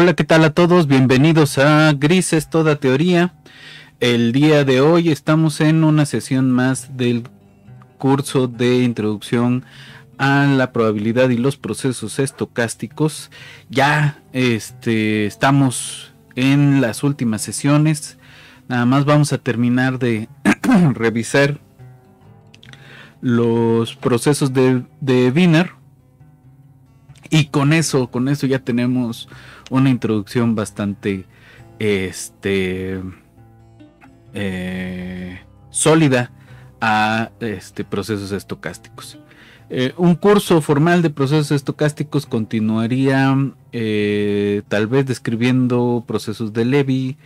Hola, ¿qué tal a todos? Bienvenidos a Grises Toda Teoría. El día de hoy estamos en una sesión más del curso de introducción a la probabilidad y los procesos estocásticos. Ya estamos en las últimas sesiones. Nada más vamos a terminar de revisar los procesos de Wiener. Y con eso ya tenemos una introducción bastante sólida a procesos estocásticos. Un curso formal de procesos estocásticos continuaría tal vez describiendo procesos de Levy,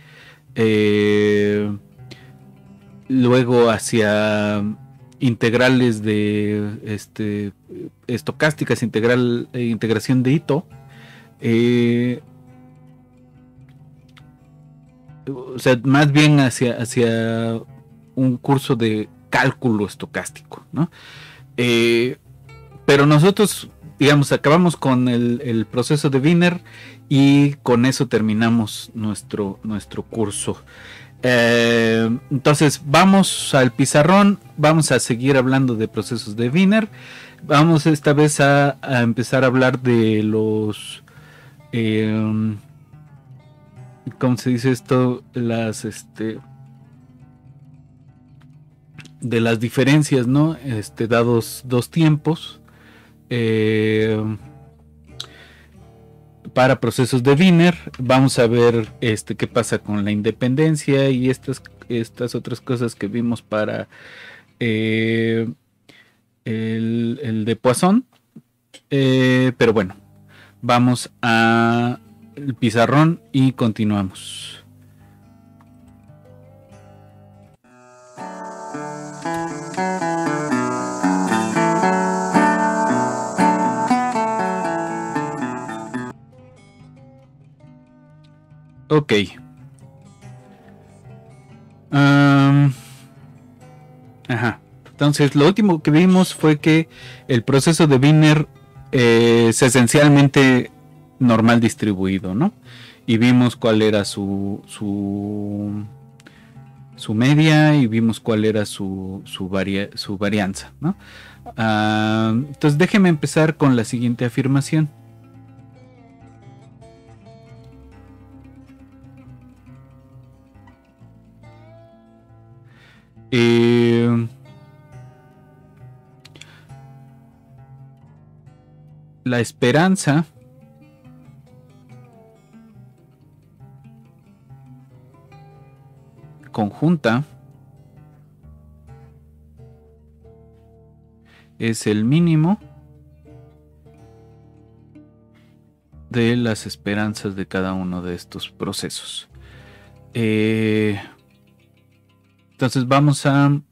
luego hacia integrales de estocásticas, integración de Ito, o sea, más bien hacia un curso de cálculo estocástico, ¿no? Pero nosotros, digamos, acabamos con el proceso de Wiener y con eso terminamos nuestro curso. Entonces vamos al pizarrón, vamos a seguir hablando de procesos de Wiener. Vamos esta vez a empezar a hablar de los ¿cómo se dice esto? De las diferencias, ¿no? Dados dos tiempos para procesos de Wiener. Vamos a ver qué pasa con la independencia y estas otras cosas que vimos para el de Poisson. Pero bueno, vamos al pizarrón y continuamos. Ok. Ajá. Entonces, lo último que vimos fue que el proceso de Wiener es esencialmente normal distribuido, ¿no? Y vimos cuál era su media y vimos cuál era su varianza, ¿no? Entonces, déjeme empezar con la siguiente afirmación. La esperanza conjunta es el mínimo de las esperanzas de cada uno de estos procesos. Entonces vamos a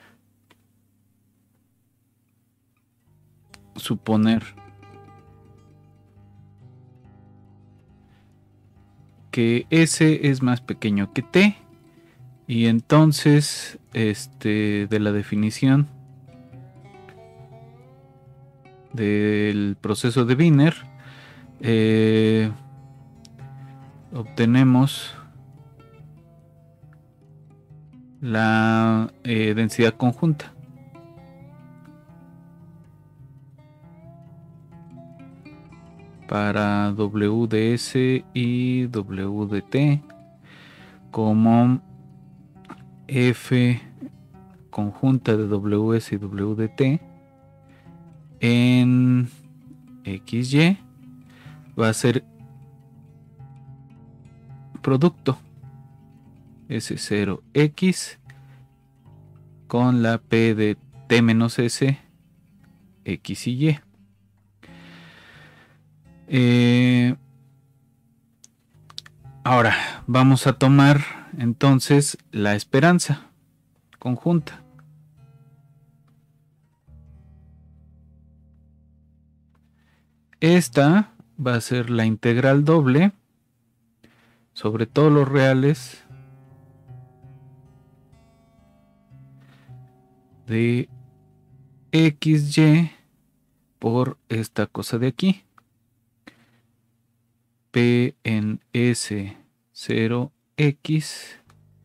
suponer que S es más pequeño que T, y entonces de la definición del proceso de Wiener obtenemos la densidad conjunta. Para W de S y W de T como F conjunta de WS y W de T en XY va a ser producto S0X con la P de T menos S X y Y. Ahora vamos a tomar entonces la esperanza conjunta. Esta va a ser la integral doble sobre todos los reales de XY por esta cosa de aquí. P en S0X,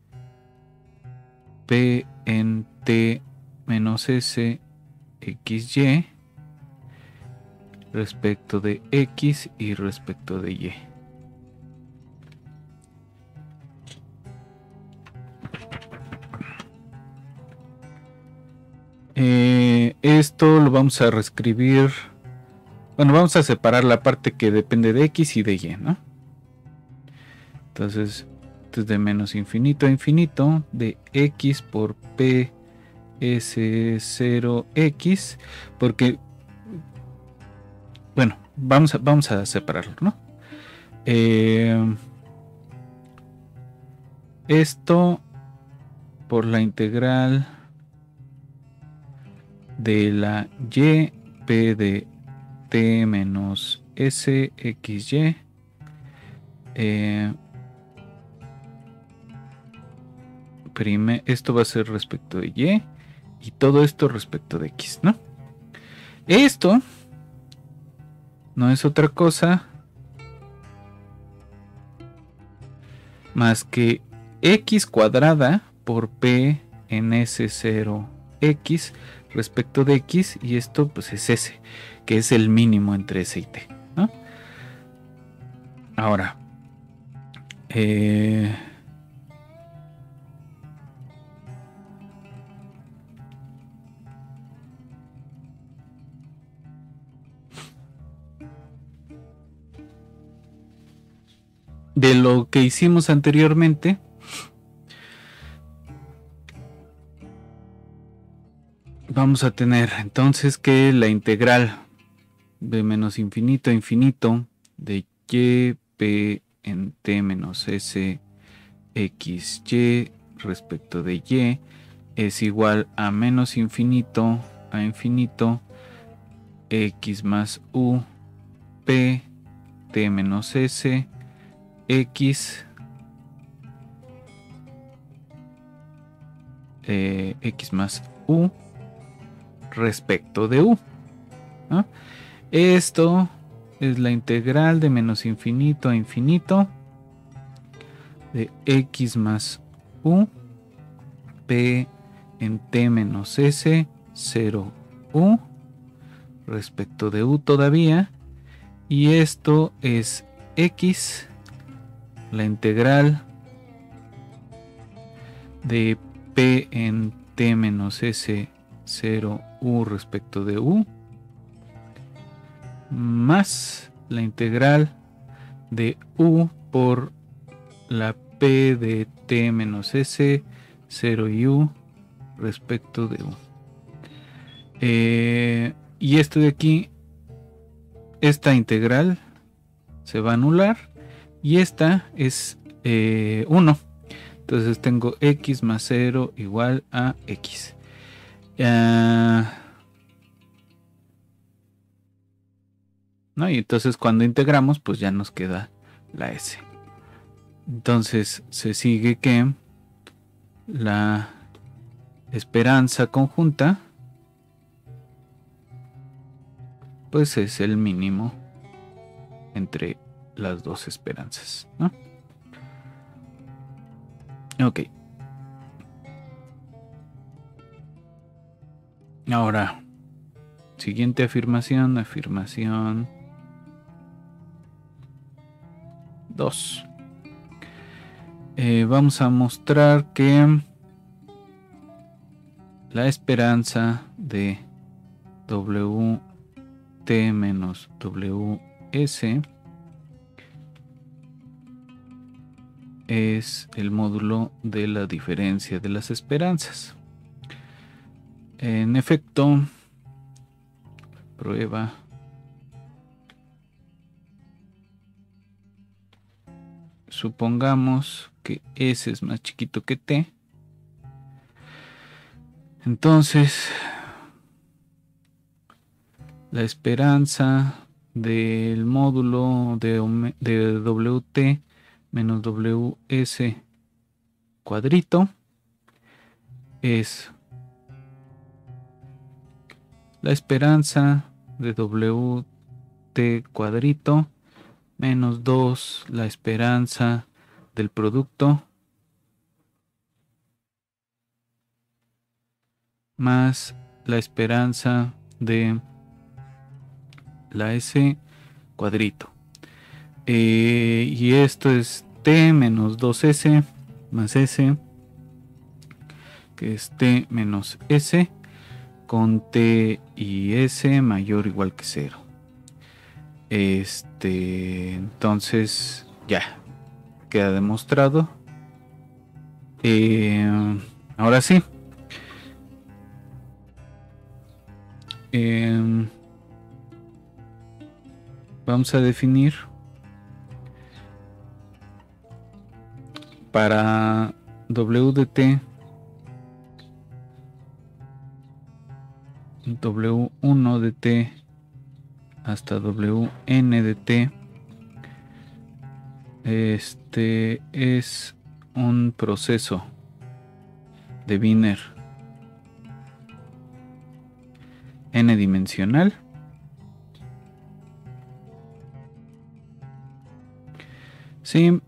P en T menos S XY respecto de X y respecto de Y. Esto lo vamos a reescribir. Bueno, vamos a separar la parte que depende de X y de Y, ¿no? Entonces, esto es de menos infinito a infinito de X por P S0X, porque, bueno, vamos a separarlo, ¿no? Esto por la integral de la Y, P de T menos S XY, esto va a ser respecto de Y y todo esto respecto de X, ¿no? Esto no es otra cosa más que X cuadrada por P en S0X respecto de X, y esto pues es S, que es el mínimo entre S y T, ¿no? Ahora, de lo que hicimos anteriormente, vamos a tener entonces que la integral de menos infinito a infinito de Y P en T menos S XY respecto de Y es igual a menos infinito a infinito X más U P T menos S X X más U respecto de U, ¿no? Esto es la integral de menos infinito a infinito de X más U P en T menos S 0 U respecto de U todavía, y esto es X, la integral de P en T menos S 0 U respecto de U más la integral de U por la P de T menos S 0 y U respecto de U. Y esto de aquí, esta integral se va a anular y esta es 1. Entonces tengo X más 0 igual a X. ¿No? Y entonces cuando integramos, pues ya nos queda la S. Entonces se sigue que la esperanza conjunta pues es el mínimo entre las dos esperanzas, ¿no? Ok. Ahora, siguiente afirmación, afirmación 2. Vamos a mostrar que la esperanza de WT menos WS es el módulo de la diferencia de las esperanzas. En efecto, prueba supongamos que S es más chiquito que T. Entonces, la esperanza del módulo de WT menos WS cuadrito es la esperanza de WT cuadrito menos 2 la esperanza del producto más la esperanza de la S cuadrito. Y esto es T menos 2S más S, que es T menos S, con T y S mayor o igual que 0. Entonces ya queda demostrado. Ahora sí. Vamos a definir para W de T, W1 de T hasta Wn de T. Este es un proceso de Wiener n-dimensional. Sí,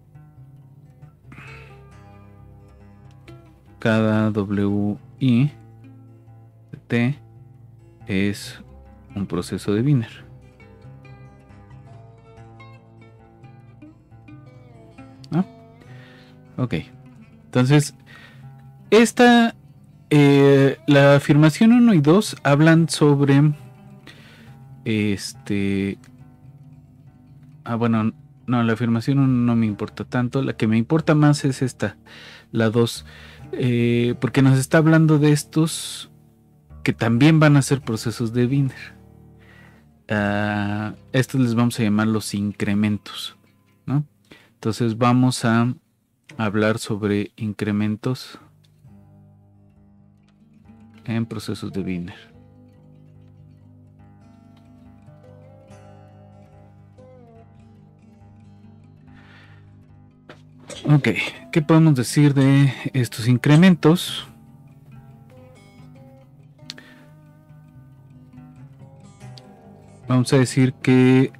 cada WI de T es un proceso de Wiener. ¿No? Ok, entonces esta la afirmación 1 y 2 hablan sobre bueno, no, la afirmación 1 no me importa tanto, la que me importa más es esta, la 2, porque nos está hablando de estos que también van a ser procesos de Wiener. Estos les vamos a llamar los incrementos, ¿no? Entonces vamos a hablar sobre incrementos en procesos de Wiener. Ok, ¿qué podemos decir de estos incrementos? Vamos a decir que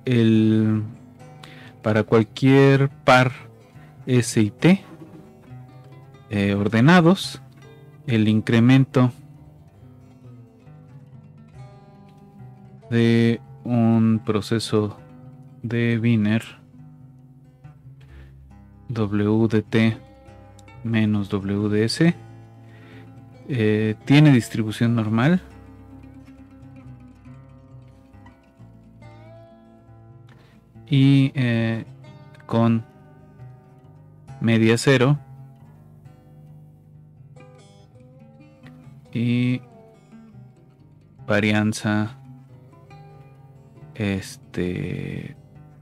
para cualquier par S y T ordenados, el incremento de un proceso de Wiener W de T menos W de S tiene distribución normal y con media cero y varianza T.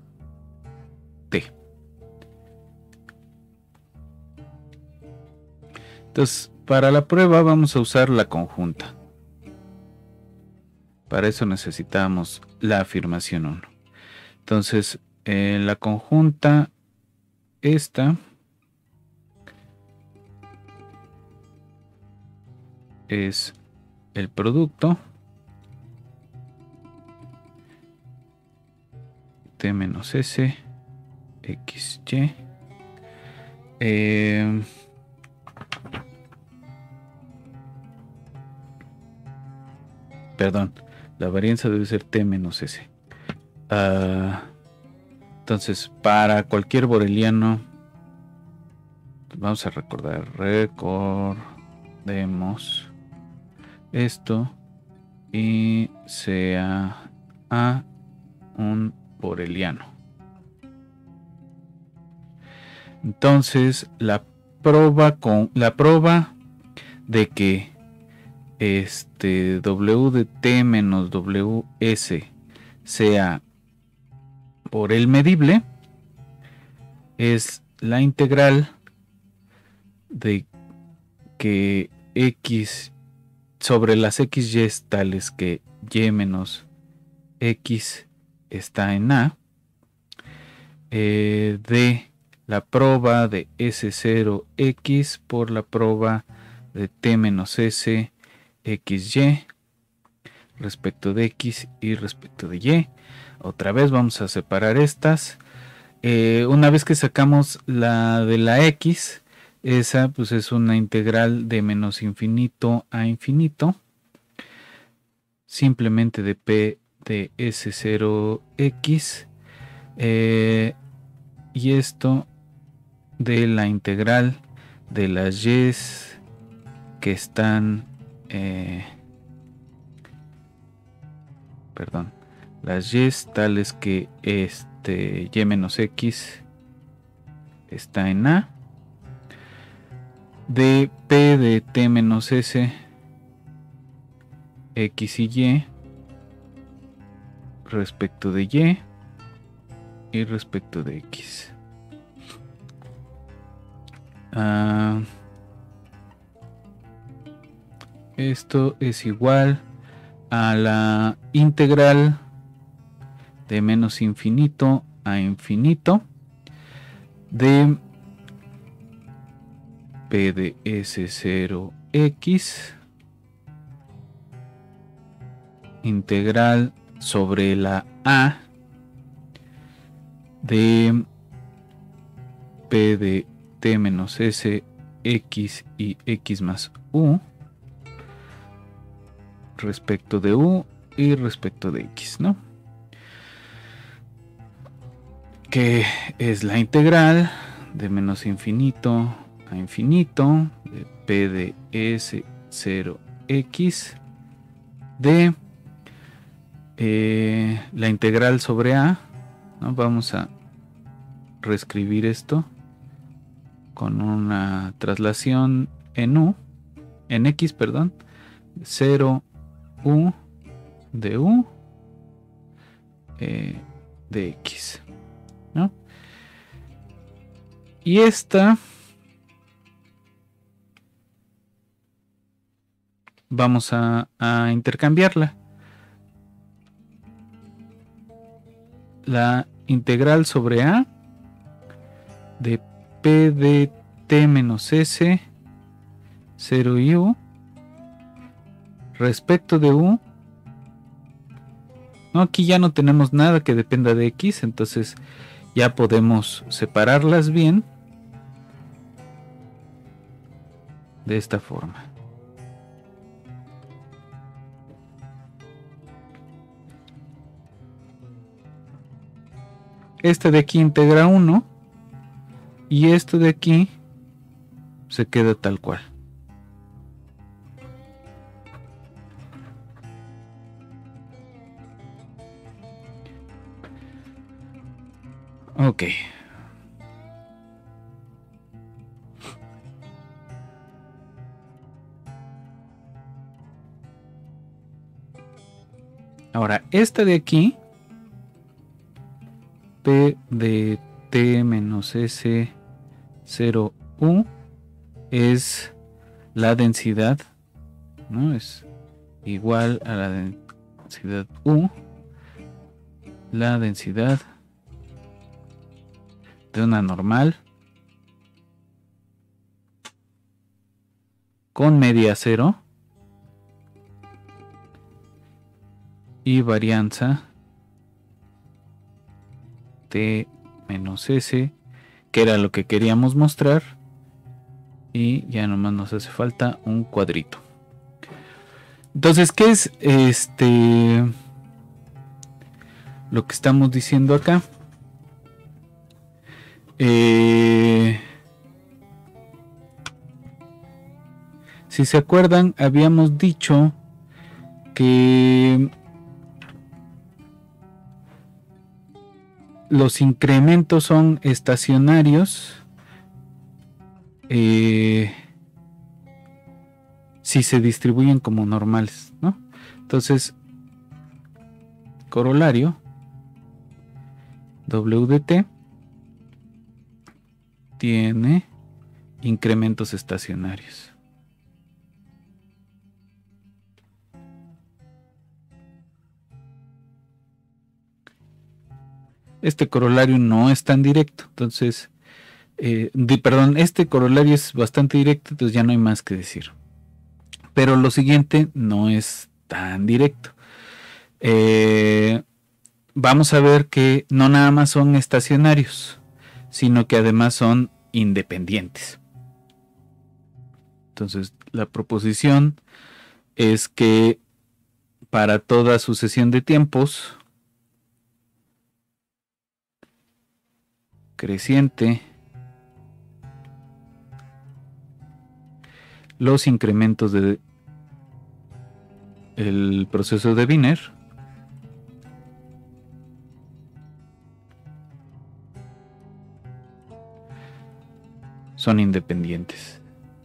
Entonces, para la prueba vamos a usar la conjunta. Para eso necesitamos la afirmación 1. Entonces, la conjunta esta es el producto T menos S XY. Perdón, la varianza debe ser T menos S. Entonces, para cualquier boreliano, vamos a recordemos esto y sea A un boreliano. Entonces, la prueba de que W de T menos WS sea por el medible es la integral de que X sobre las XY tales que Y menos X está en A de la proba de S0X por la proba de T menos S XY respecto de X y respecto de Y Otra vez vamos a separar estas. Una vez que sacamos la de la x, esa pues es una integral de menos infinito a infinito, simplemente de p de S0x, y esto de la integral de las y's que están, las y's tales que y menos x está en a, de p de t menos s, x y y respecto de y respecto de x. Esto es igual a la integral de menos infinito a infinito de p de S0x integral sobre la a de p de t menos s, x y x más u respecto de u y respecto de x, ¿no? Que es la integral de menos infinito a infinito de p de S0x de la integral sobre a, ¿no? Vamos a reescribir esto con una traslación en x, 0 u de x, ¿no? Y esta vamos a intercambiarla. La integral sobre a de p de t menos s, 0 y u respecto de u. No, aquí ya no tenemos nada que dependa de x, entonces ya podemos separarlas bien de esta forma. Este de aquí integra 1 y esto de aquí se queda tal cual. Ok. Ahora, esta de aquí, p de t menos s, 0 u, es la densidad, ¿no? Es igual a la densidad u, la densidad de una normal con media cero y varianza t menos s, que era lo que queríamos mostrar, y ya nomás nos hace falta un cuadrito. Entonces, ¿qué es lo que estamos diciendo acá? Si se acuerdan, habíamos dicho que los incrementos son estacionarios si se distribuyen como normales, ¿no? Entonces, corolario W de t tiene incrementos estacionarios. Este corolario no es tan directo, entonces, este corolario es bastante directo, entonces ya no hay más que decir. Pero lo siguiente no es tan directo. vamos a ver que no nada más son estacionarios, sino que además son independientes. Entonces, la proposición es que para toda sucesión de tiempos creciente, los incrementos de el proceso de Wiener son independientes.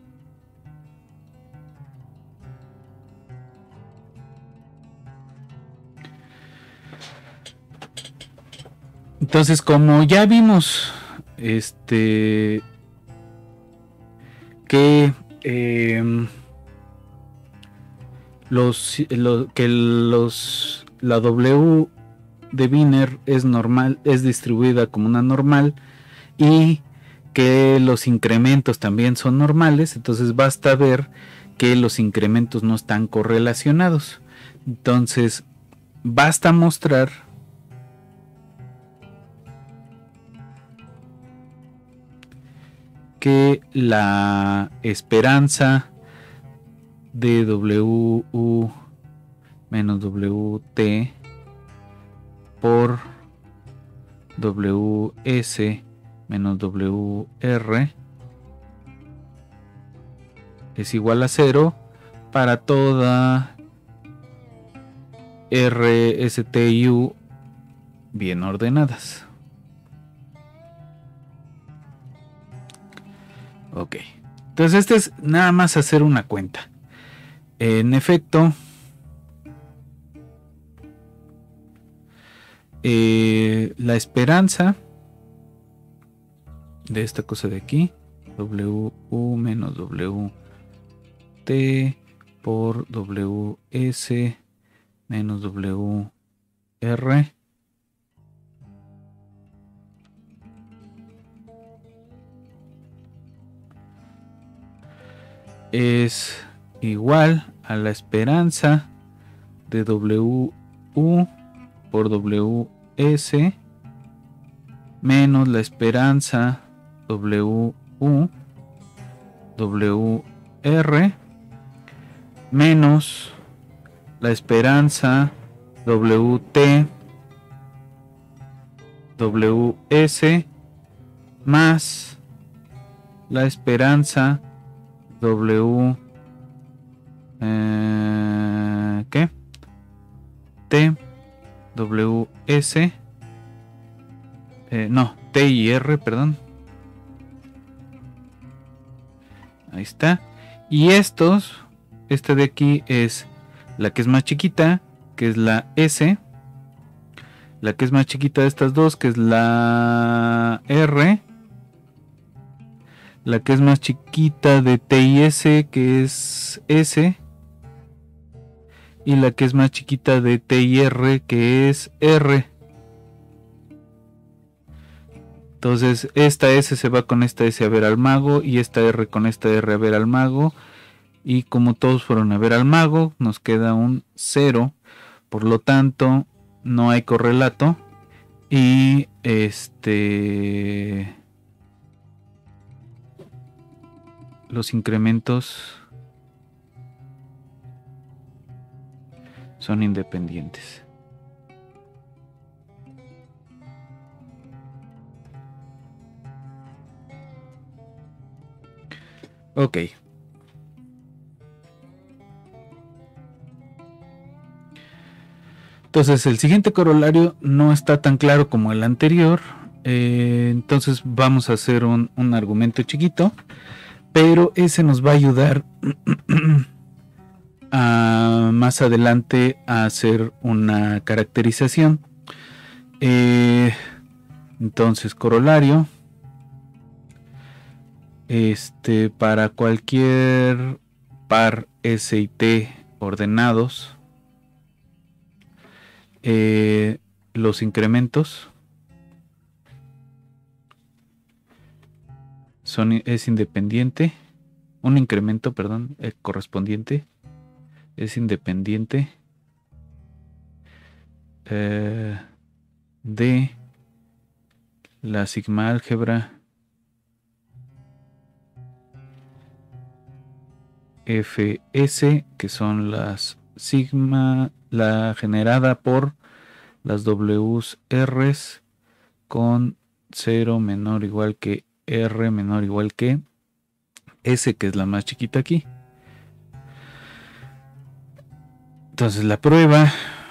Entonces, como ya vimos, que la W de Wiener es normal, es distribuida como una normal, y que los incrementos también son normales. Entonces basta ver que los incrementos no están correlacionados. Entonces basta mostrar que la esperanza de WU menos WT por WS menos WR es igual a 0 para toda R, ST y U bien ordenadas. Ok, entonces este es nada más hacer una cuenta. En efecto, la esperanza de esta cosa de aquí, WU menos WT por WS menos WR es igual a la esperanza de WU por WS menos la esperanza WU WR menos la esperanza WT WS más la esperanza W ¿qué? T WS no, T y R, perdón. Ahí está. Y esta de aquí es la que es más chiquita, que es la S. La que es más chiquita de estas dos, que es la R. La que es más chiquita de T y S, que es S. Y la que es más chiquita de T y R, que es R. Entonces esta S se va con esta S a ver al mago, y esta R con esta R a ver al mago. Y como todos fueron a ver al mago, nos queda un 0. Por lo tanto, no hay correlato. Y los incrementos son independientes. Ok. Entonces el siguiente corolario no está tan claro como el anterior. Entonces vamos a hacer un argumento chiquito, pero ese nos va a ayudar más adelante a hacer una caracterización. Entonces corolario, para cualquier par S y T ordenados, los incrementos es independiente. Un incremento, perdón, correspondiente es independiente de la sigma álgebra Fs, que son las sigma, la generada por las Ws Rs con 0 menor o igual que R menor o igual que S, que es la más chiquita aquí. Entonces la prueba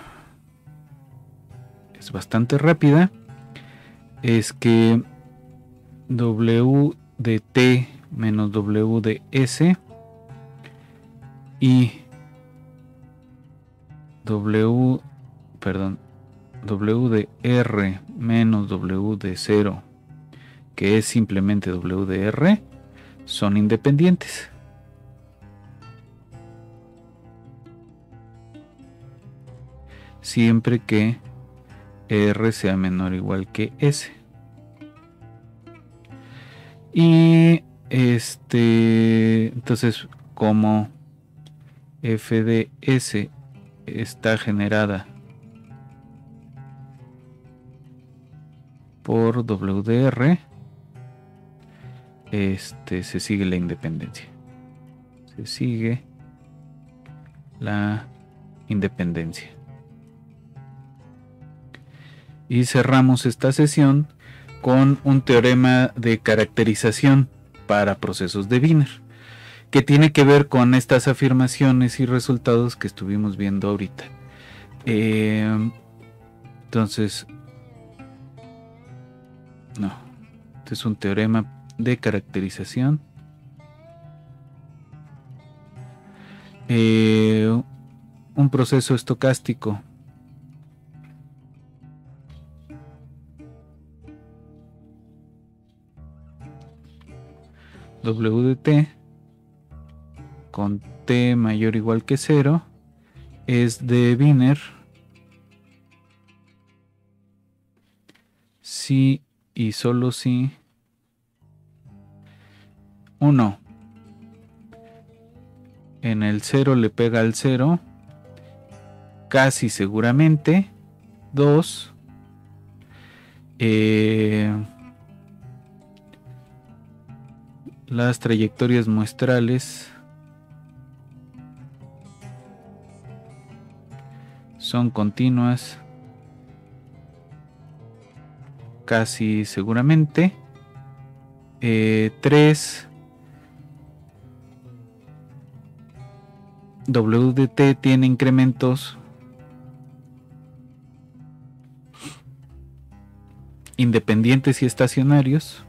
es bastante rápida. Es que W de T menos W de S y W de R menos W de 0, que es simplemente W de R, son independientes. Siempre que R sea menor o igual que S. Y entonces, como F de S está generada por W de R, se sigue la independencia. Se sigue la independencia. Y cerramos esta sesión con un teorema de caracterización para procesos de Wiener, que tiene que ver con estas afirmaciones y resultados que estuvimos viendo ahorita. Entonces, no, este es un teorema de caracterización. Un proceso estocástico W de T con T mayor o igual que 0 es de Wiener si y solo si 1 en el 0 le pega al 0, casi seguramente. 2 las trayectorias muestrales son continuas, casi seguramente. 3 W de T tiene incrementos independientes y estacionarios.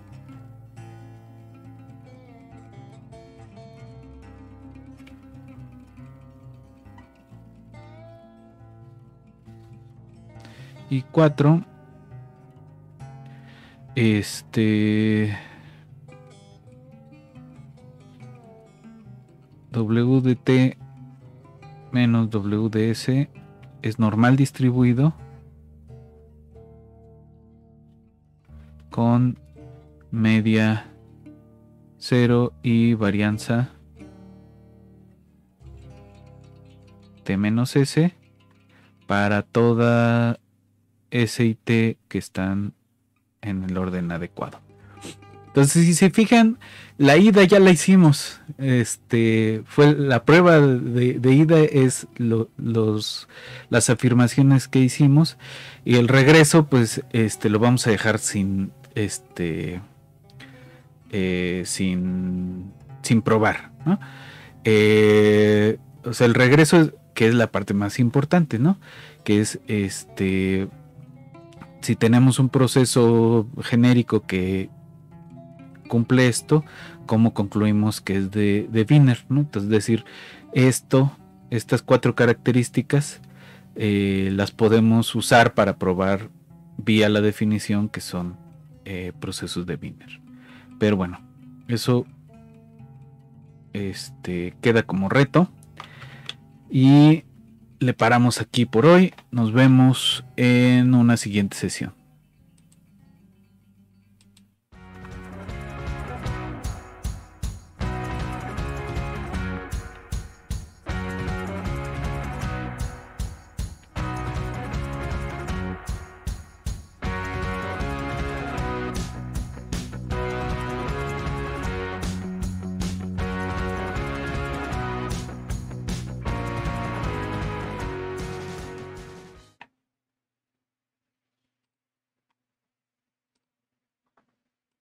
Y 4 W de T menos W de S es normal distribuido con media 0 y varianza T menos S para toda S y T que están en el orden adecuado. Entonces, si se fijan, la ida ya la hicimos. Fue la prueba de ida, es las afirmaciones que hicimos, y el regreso, pues, lo vamos a dejar sin probar, ¿no? O sea, el regreso, que es la parte más importante, ¿no? Que es si tenemos un proceso genérico que cumple esto, ¿cómo concluimos que es de Wiener, ¿no? Entonces, es decir, estas 4 características las podemos usar para probar vía la definición que son procesos de Wiener. Pero bueno, eso queda como reto, y le paramos aquí por hoy. Nos vemos en una siguiente sesión.